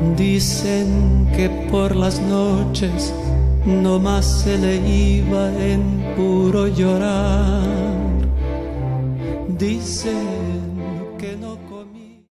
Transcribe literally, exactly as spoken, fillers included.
Dicen que por las noches no más se le iba en puro llorar. Dicen